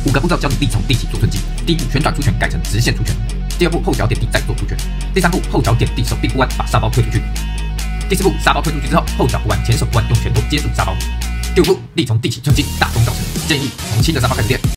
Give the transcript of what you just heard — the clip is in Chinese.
5个步骤教你力从地起做寸进。第一步，旋转出拳改成直线出拳。第二步，后脚点地再做出拳。第三步，后脚点地手臂不弯，把沙包推出去。第四步，沙包推出去之后，后脚不弯，前手不弯，用拳头接住沙包。第五步，力从地起寸进，大功告成。建议从轻的沙包开始练。